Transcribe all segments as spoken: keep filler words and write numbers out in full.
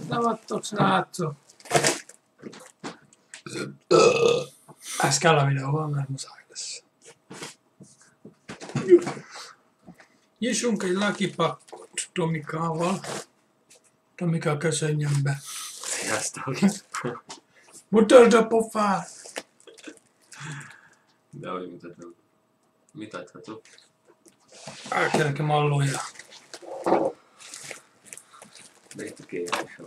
Nem adtok, srácok. Ez kell a videóban, mert muszáj lesz. Nyissunk egy Lucky Packot Tomikával. Tomika, köszönjön be. Sziasztok! Mutasd a pofát! De ahogy mutatom. Mit adhatok? El kell nekem allója. De itt a kérés.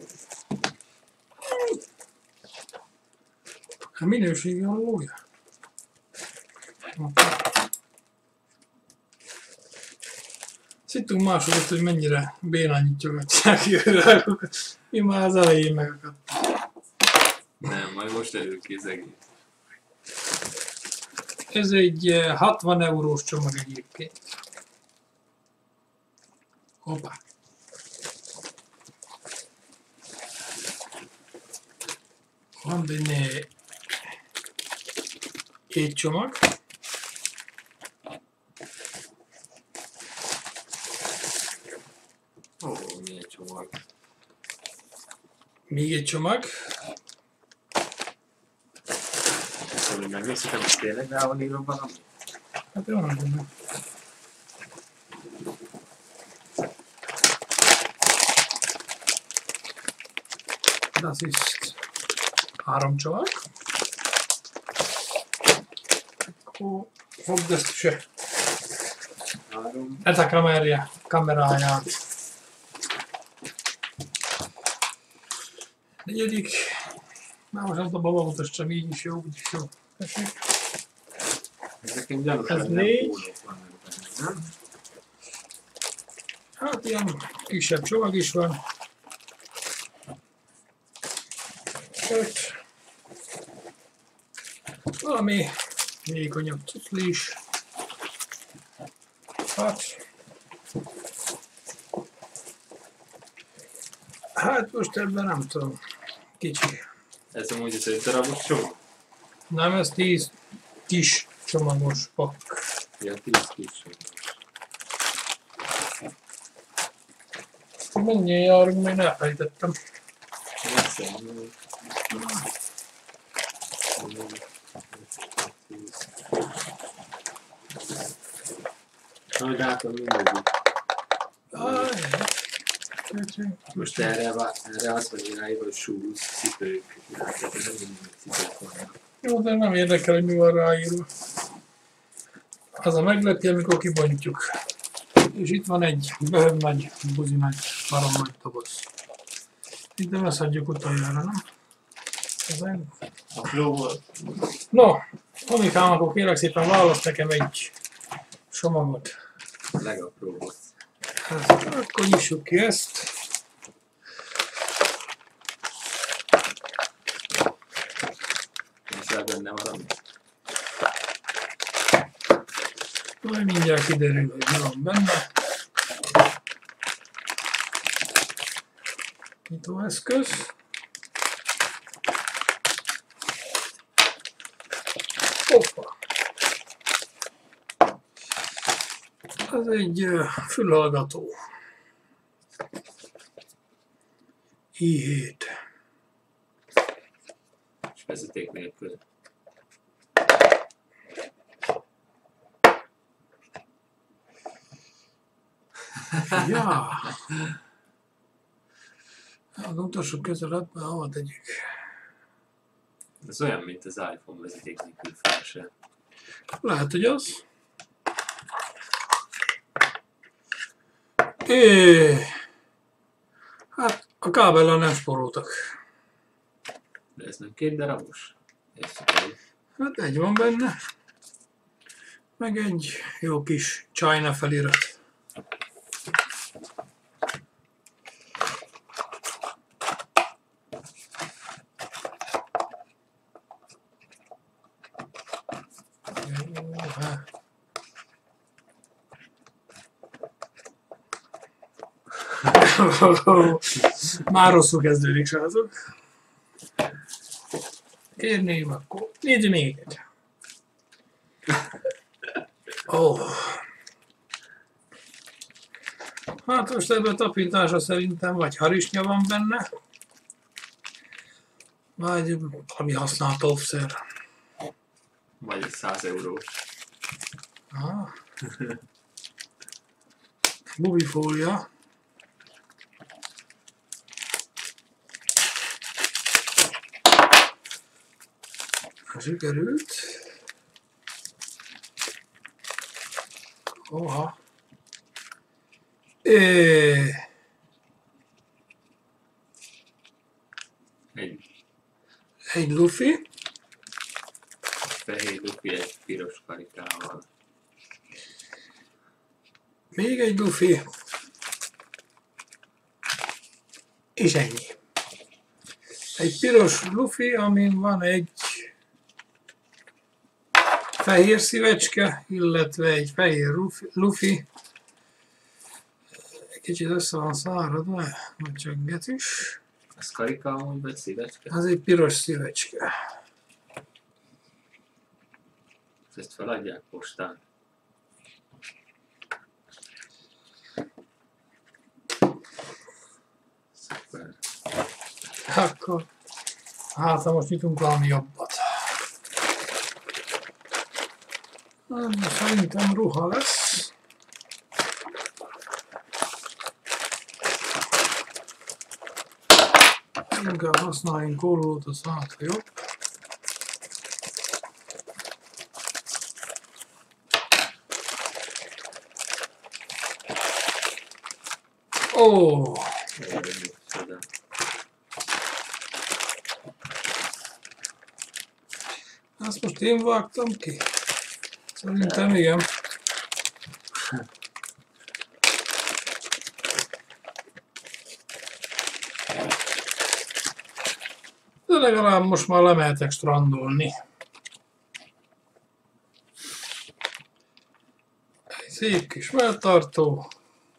A minőségi allója? Szittunk másokat, hogy mennyire bénán nyitjogatják jövőrágokat. Én már az elején megakadtam. Nem, majd most előbb ki az egész. Ez egy hatvan eurós csomag egyébként. Hoppá. Van benne egy csomag. Ó, milyen csomag. Még egy csomag. Szóval megnézhetem, hogy tényleg rá van írva valami? Hát jó, nem tudom. Das ist három csomag. Akkor fogd ezt se. Három. Ez a kamerja, kameráját. Negyedik. Már most nem tudom, bemutassam, így is jó, úgy is jó. Tessék. Ez nekem gyanús, Ez hogy nem négy. pólók vannak benne, nem? Hát ilyen kisebb csomag is van. Öt. Valami vékonyabb cukli is. Hat. Hát most ebben nem tudom. Kicsi. Ez amúgy az öt darabos csomag? Nem, ez tíz kis csomagos pakk. Ja, tíz kis csomag. Mennyien járunk, még elfelejtettem. Megszem. Nagy látom mindegyik. Áj, Most erre, erre azt mondja ráírva, hogy shoes, cipők. Hát ez nem mindig cipők vannak. jó, de nem érdekel, hogy mi van ráírva. Az a meglepi, amikor kibontjuk. És itt van egy bőven nagy, buzi nagy, barom nagy doboz. Itt nem ezt adjuk utoljára, nem? Ezen. Jó volt. No, Tomikám, akkor kérlek szépen választ nekem egy csomagot. Legapróbb volt. Hát, akkor nyissuk ki ezt. És el benne valami. Majd mindjárt kiderül, hogy mi van benne. Nyitóeszköz. Hoppa! Ez egy uh, fülhallgató. i hét. És vezeték nélkül. Ja! Hát mutassuk közelebb, mert hova tegyük. Ez olyan, mint az iPhone vezeték nélkül flash. Lehet, hogy az. É, hát a kábellel nem spóroltak. De ez nem két darabos? Ez csak egy. Hát egy van benne. Meg egy jó kis China felirat. Jó, hát. Már rosszul kezdődik, srácok. Kérném, akkor nézzük még egyet. Ó. Oh. Hát most ebben a tapintásra szerintem vagy harisnya van benne, Vagy valami használt offszer. Vagy egy száz eurós. Ah. Bubifólia. Sikerült. Oha. É. Egy Egy lufi. fehér lufi egy piros karikával. Még egy lufi. És ennyi. Egy piros lufi, amin van egy fehér szívecske, illetve egy fehér lufi. lufi. Kicsit össze van száradva, vagy csak getis. Ez karika amúgy, vagy szívecske? Ez egy piros szívecske. Ezt feladják postán. Szuper. Akkor, hát ha most nyitunk valami jobbat. Szerintem ruha lesz. Inkább használjunk kollót, az hát jobb. Ó! Oh. Ezt most én vágtam ki? Szerintem igen. De legalább most már lemehetek strandolni. Egy szép kis melltartó.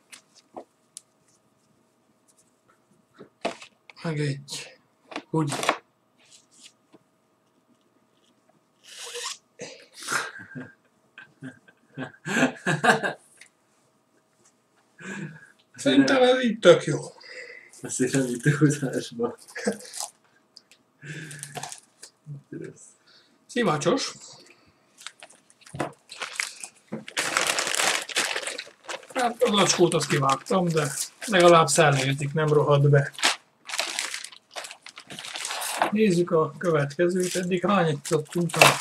Meg egy hugyi. Szerintem ez így tök jó. Azért nem itt túlzásba. Szivacsos. Hát a lacskót azt kivágtam, de legalább szellértik, nem rohad be. Nézzük a következőt, eddig hányat tudtunk rá?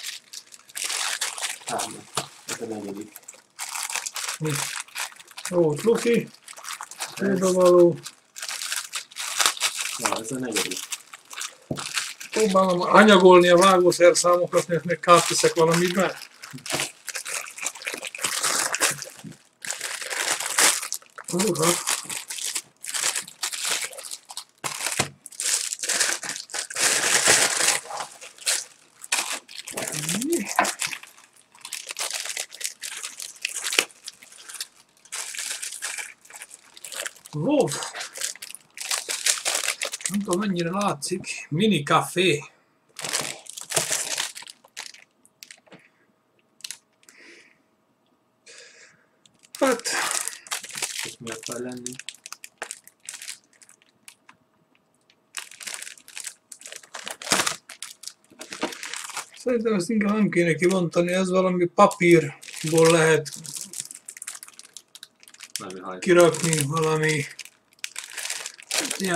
Három. Ez a negyedik. Mi? Ó, lufi. Főbevaló. Ja, ez a negyedik. Próbálom anyagolni a vágószerszámokat, mert még kárt teszek valamiben. Uha. Wolf. Nem tudom, mennyire látszik. Mini café. Hát, És mi akar lenni? szerintem ezt inkább nem kéne kibontani, ez valami papírból lehet Valami hajt. kirakni, valami ilyen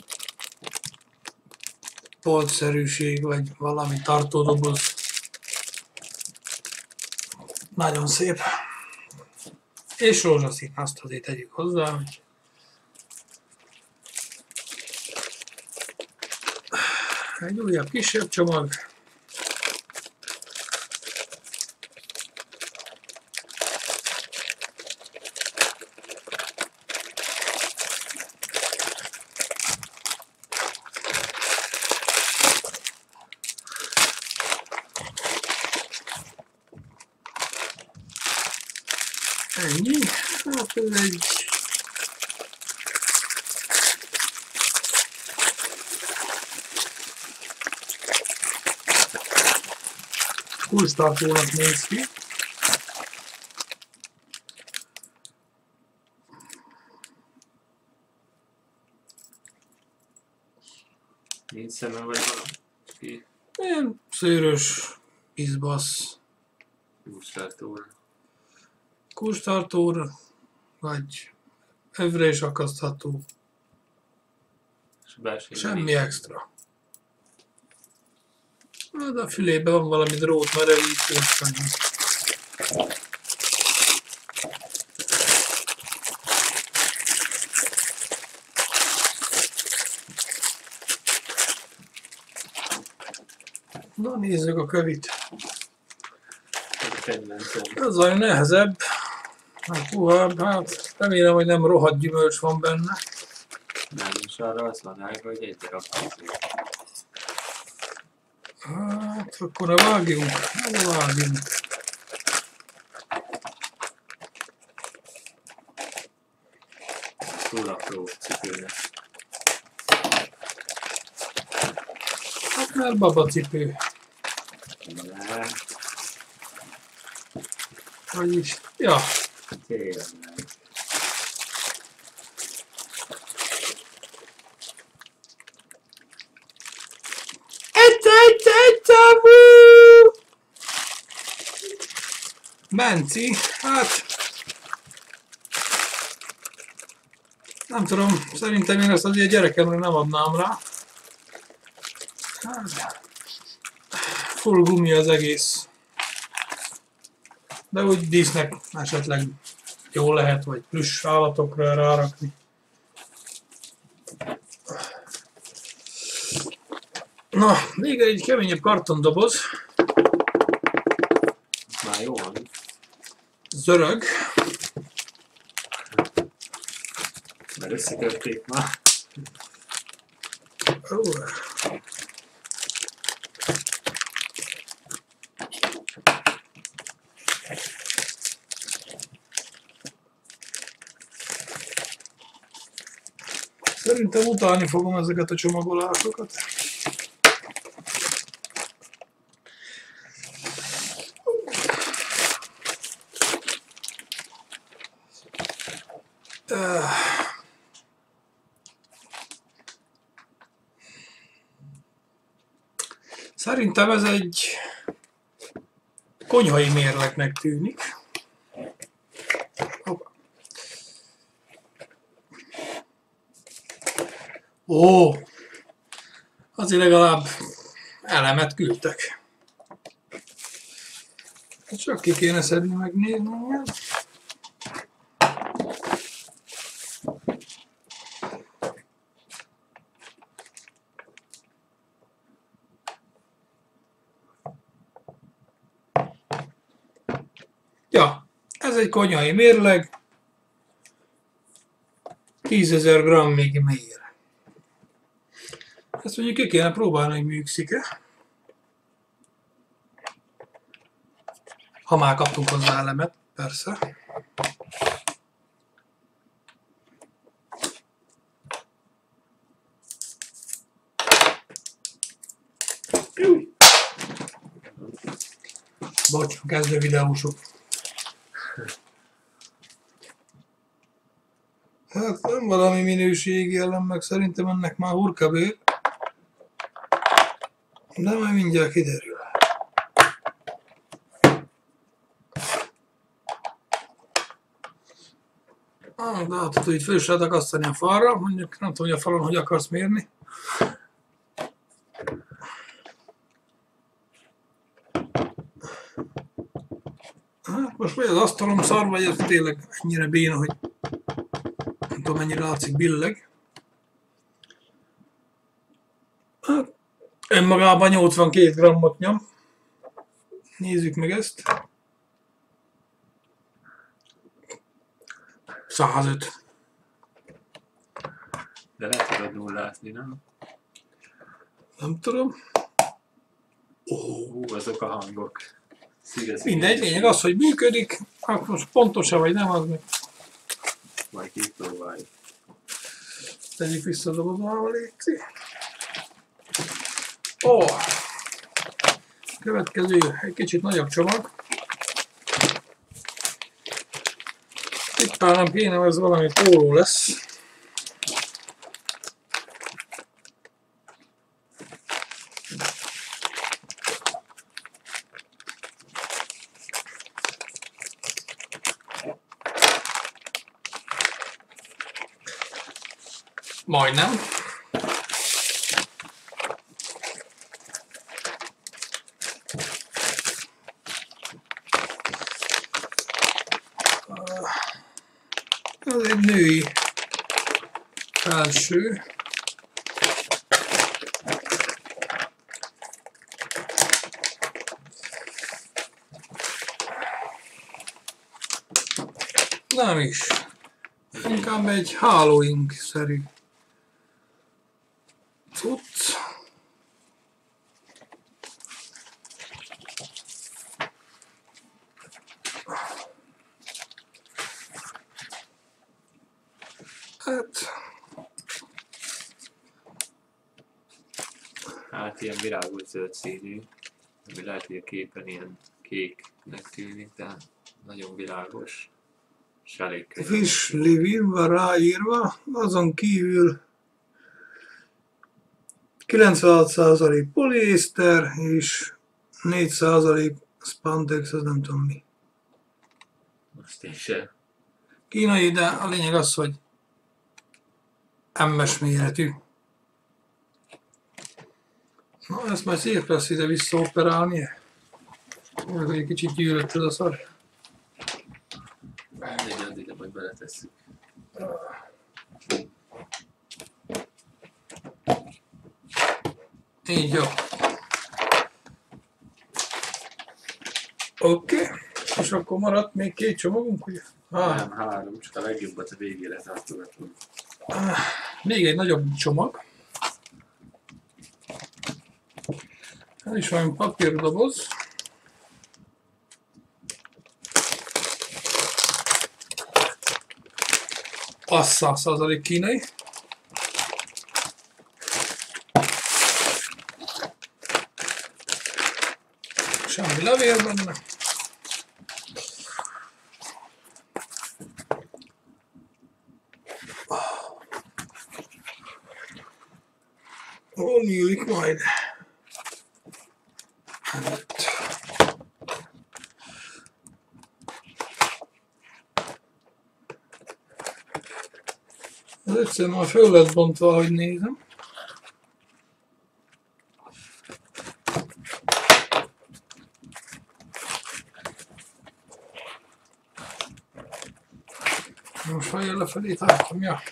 polcszerűség, vagy valami tartódoboz. Nagyon szép. És rózsaszín, azt azért tegyük hozzá, hogy egy újabb kisebb csomag. Ennyi. Hát ez egy kulcstartónak néz ki. Nincs szeme vagy valami? Ki? Ilyen szőrös izbasz. Kulcstartóra. Kulcstartóra, vagy övre is akasztható. És a belső Semmi extra. Hát a fülében van valami drót merevítő, annyi. Na nézzük a kövit. Ez a nehezebb, a puhább, hát remélem, hogy nem rohadt gyümölcs van benne. Nem, és arra az van ága, hogy egy darab húzó. Hát akkor a vágjunk, a vágjunk. Túl apró cipőnek. Hát mert babacipő. Nem, Vagyis, ja, tényleg. Egy, egy, egy távú! Benci, hát... Nem tudom, szerintem én ezt azért gyerekemre nem adnám rá. Hát, full gumi az egész. De úgy dísznek esetleg jó lehet, vagy plüss állatokra rárakni. Na, még egy keményebb kartondoboz. Már jó van. Zörög. Mert összetörték már. Ó. Szerintem utálni fogom ezeket a csomagolásokat. Szerintem ez egy konyhai mérlegnek tűnik. Ó, azért legalább elemet küldtek. Csak ki kéne szedni, megnézni. Ja, ez egy konyhai mérleg. tízezer grammig mér. Ezt mondjuk ki kéne próbálni, hogy működik-e. Ha már kaptunk hozzá elemet, persze. Bocs, kezdő videósok. Hát nem valami minőségi elem, meg szerintem ennek már hurkabér. De majd mindjárt kiderül. Ah, látható, hogy föl is lehet akasztani a falra, mondjuk nem tudom, hogy a falon hogy akarsz mérni. Hát most vagy az asztalom szar, vagy ez tényleg ennyire béna, hogy nem tudom, mennyire látszik billeg. Hát, önmagában nyolcvankét grammot nyom. Nézzük meg ezt. százöt. De le tudod nullázni, nem? Nem tudom. Ó, azok a hangok. Szíves Mindegy, lényeg az, hogy működik. Hát most pontos-e vagy nem, az meg. Majd kipróbáljuk. Tegyük vissza a dobozba, létszik. Ó! Következő, egy kicsit nagyobb csomag. Tippálnom kéne, ez valami póló lesz. Majdnem. Ez egy női felső. Nem is. Inkább egy hálóink-szerű cucc. Hát... Hát ilyen virágos zöld színű, ami lehet, hogy a képen ilyen kéknek tűnik, de nagyon világos. És elég könnyű. Fish living van ráírva, azon kívül kilencvenhat százalék poliészter és négy százalék spandex, az nem tudom mi. Most én sem. Kínai, de a lényeg az, hogy em-es méretű. Na, ezt már szép lesz ide visszaoperálni. Meg egy kicsit gyűlött ez a szar. Mindegy, addig ide majd beletesszük. Így jó. Oké. Okay. És akkor maradt még két csomagunk, ugye? Ah. Nem, három, csak a legjobbat a végére tartogatom. Ah. Még egy nagyobb csomag. Ez is olyan papírdoboz. Az száz százalék kínai. Semmi levél benne. Hol nyílik majd? Ez egyszerűen már föl lett bontva, ahogy nézem. Most ha jön lefelé, tartom, ja.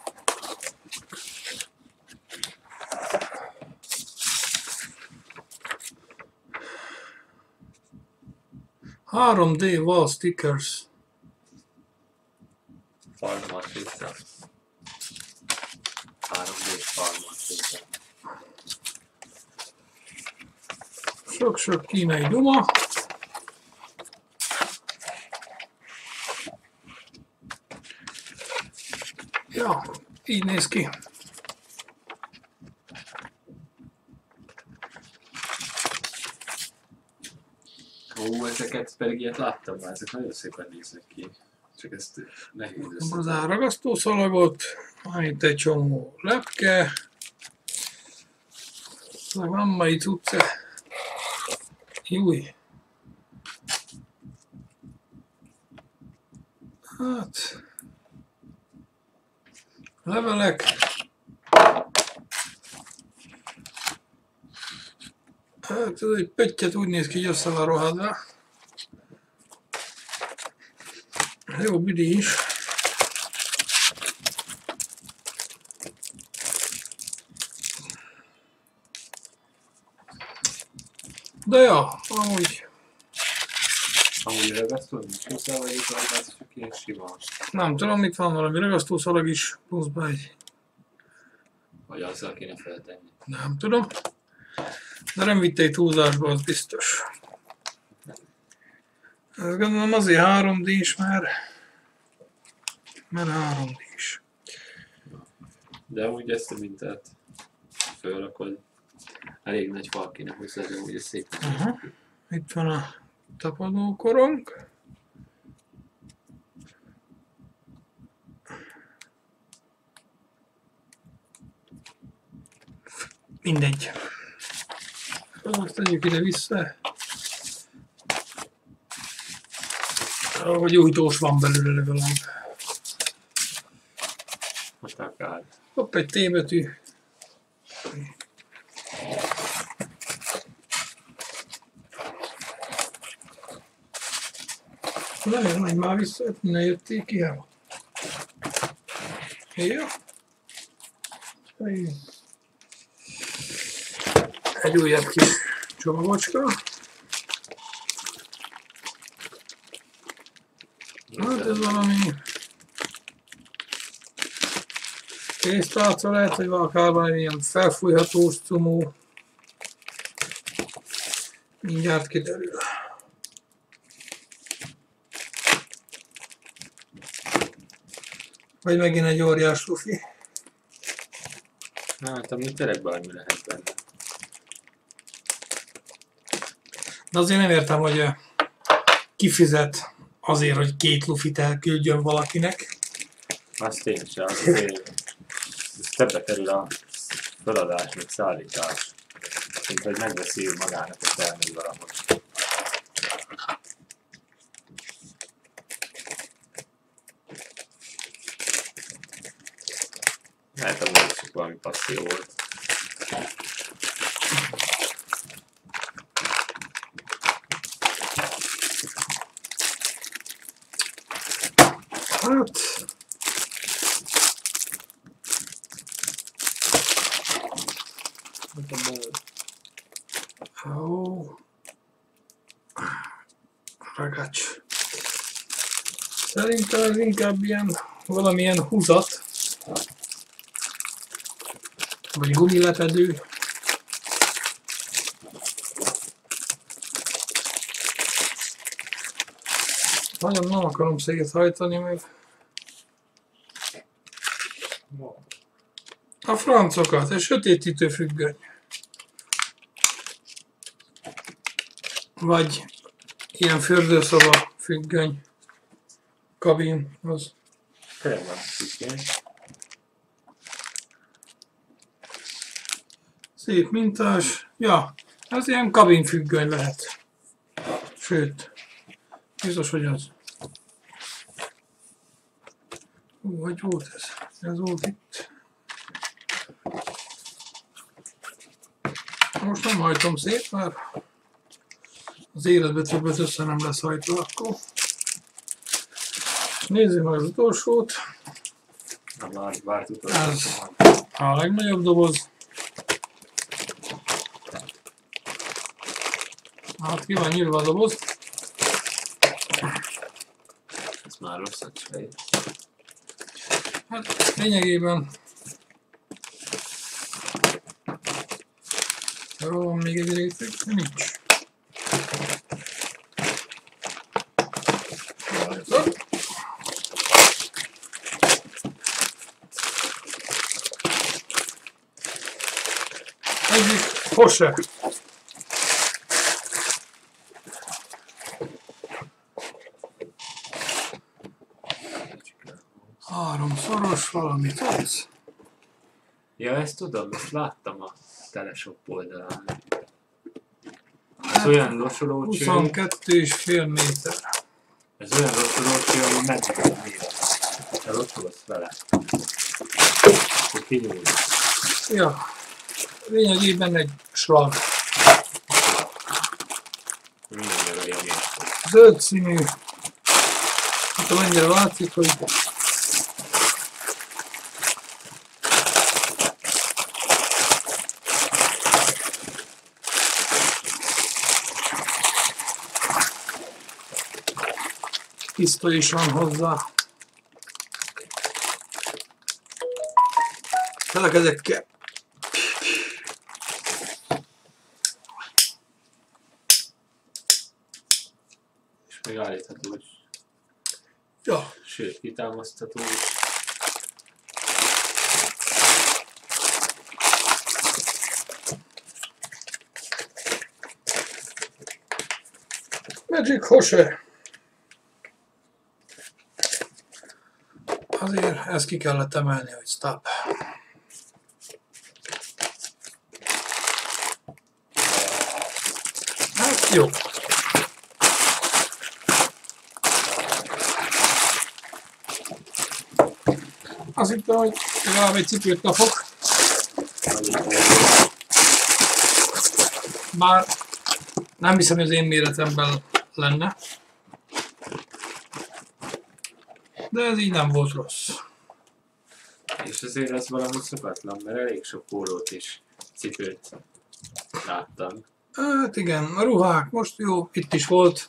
három dé wall stickers. Farmatricsa. három dé farmatricsa. Sok-sok kínai duma. Ja, így néz ki. Ó, ezeket pedig ilyet láttam már, ezek nagyon szépen néznek ki. Csak ezt nehéz össze. Az ragasztó szalagot, itt egy csomó lepke, meg van mai cucca. Júj. Hát... levelek. Hát ez egy pöttyet úgy néz ki, hogy össze van rohadva. Jó büdi is. De ja, amúgy... Amúgy ragasztó nincs hozzá, vagy itt az csak ilyen sima? Nem tudom, itt van valami ragasztószalag is, pluszba egy... Vagy azzal kéne feltenni. Nem tudom. De nem vitte egy túlzásba, az biztos. Gondolom azért három dés, mert... mert három dés. De úgy ezt a mintát fölrakod. Elég nagy fal kéne hozzá, de úgy szépen. Aha. Itt van a tapadókorong. Mindegy. Azt tegyük ide vissza. Hogy újtós van belőle legalább. Most akár. Hopp, egy T betű. Lehet, hogy már vissza, ne jötték ki el. Jó. Egy újabb kis csomagocska. Hát ez valami pénztárca, lehet, hogy akár valami ilyen felfújhatós cumó. Mindjárt kiderül. Vagy megint egy óriás lufi. Hát, ami tényleg bármi lehet benne. De azért nem értem, hogy kifizet azért, hogy két lufit elküldjön valakinek. Azt én sem, azért ez többe kerül a feladás, mint szállítás. Mint hogy megveszi magának, hogy elmegy valahol. Lehet, a múlcsuk valami passzió volt. Hát... Ó... Ragács. Szerintem ez inkább ilyen valamilyen húzat. Vagy gumilepedő. Nagyon nem akarom széthajtani, mert a francokat, egy sötétítő függöny. Vagy ilyen fürdőszoba függöny. Kabin, az. Tényleg van függöny. Szép mintás. Ja, ez ilyen kabinfüggöny lehet. Sőt, biztos, hogy az. Hú, hogy volt ez? Ez volt itt. Most nem hajtom szét, mert az életbe többet össze nem lesz hajtva akkor. Nézzük meg az utolsót. Ez a legnagyobb doboz. Hát ki van nyílva a doboz. Ez már rosszat fej. Hát lényegében jó, van még egy réteg, nincs. Egyik Porsche. Háromszoros valamit adsz? Ja, ezt tudom, most láttam a Teleshop oldalán. Ez olyan locsolócső, huszonkettő és fél méter. ez olyan locsolócső, ami megvan a méret. Ha locsolsz vele, akkor kinyúl. Ja, lényegében egy slag. Minden olyan méret. Zöld színű. Hát a mennyire látszik, hogy pisztoly is van hozzá. Tényleg ezekkel. És még állítható is. Ja. Sőt, kitámasztható is. Magic Hose. Azért ezt ki kellett emelni, hogy stop. Hát jó. azt hittem, hogy legalább egy cipőt kapok. Bár nem hiszem, hogy az én méretemben lenne. De ez így nem volt rossz. És azért ez valami szokatlan, mert elég sok pólót és cipőt láttam. Hát igen, a ruhák most jó, itt is volt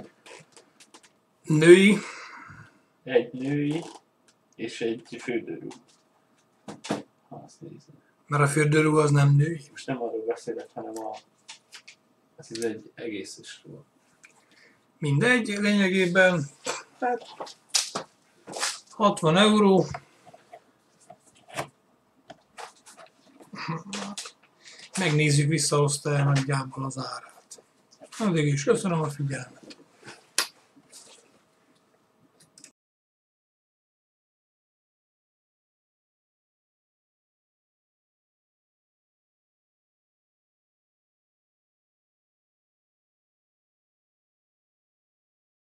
női. Egy női és egy fürdőruha. Ha azt nézem. Mert a fürdőruha az nem női. Most nem arról beszélek, hanem a... Ez is egy egészes ruha. Mindegy, lényegében hát hatvan euró. Megnézzük, visszahozta el nagyjából az árát. Addig is köszönöm a figyelmet.